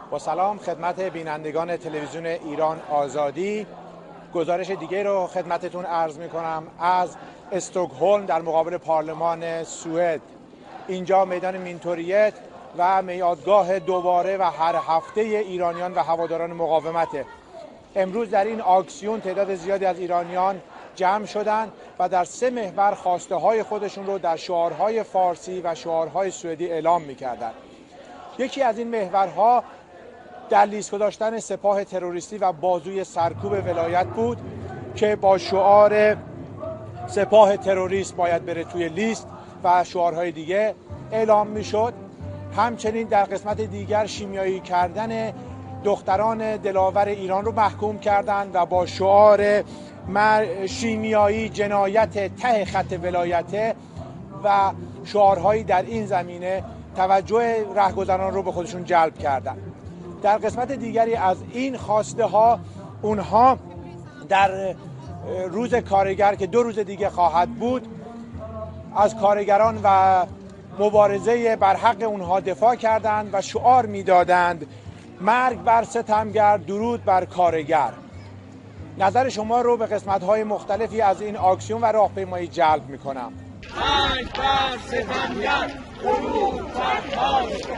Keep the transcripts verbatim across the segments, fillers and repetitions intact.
با سلام خدمت بینندگان تلویزیون ایران آزادی، گزارش دیگه رو خدمتتون عرض می کنم از استکهلم در مقابل پارلمان سوئد. اینجا میدان مینتوریت و میادگاه دوباره و هر هفته ایرانیان و هواداران مقاومته. امروز در این آکسیون تعداد زیادی از ایرانیان جمع شدند و در سه محور خواسته های خودشون رو در شعارهای فارسی و شعارهای سوئدی اعلام می‌کردند. یکی از این محورها در لیست گذاشتن سپاه تروریستی و بازوی سرکوب ولایت بود که با شعار سپاه تروریست باید بره توی لیست و شعارهای دیگه اعلام میشد. همچنین در قسمت دیگر شیمیایی کردن دختران دلاور ایران رو محکوم کردند و با شعار شیمیایی جنایت ته خط ولایته و شعارهایی در این زمینه توجه رهگذران رو به خودشون جلب کردند. در قسمت دیگری از این خواسته ها اونها در روز کارگر که دو روز دیگه خواهد بود از کارگران و مبارزه بر حق اونها دفاع کردند و شعار میدادند مرگ بر ستمگر، درود بر کارگر. نظر شما رو به قسمت‌های مختلفی از این آکسیون و راهپیمایی جلب می‌کنم. مرگ بر ستمگر، درود بر کارگر.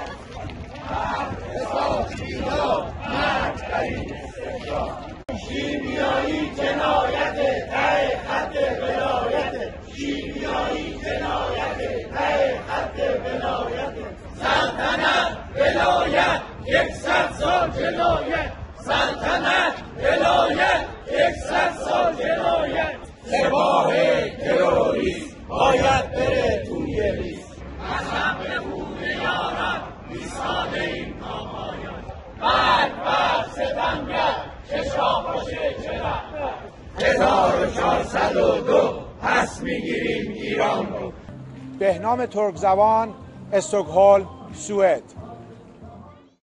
شیمیایی جنایت ته خط ولایت، شیمیایی جنایت ته خط ولایت، سلطنت ولایت یکصد سال جنایت، سلطنت ولایت یکصد سال جنایت، سپاه تروریست باید بره توی لیست. از حق خون یاران ایستاده ایم تا پایان، مرگ بر ستمگر چشام باشه چرا. هزار و چهارصد و دو پس میگیریم ایران رو. بهنام ترکزبان، استکهلم، سوئد.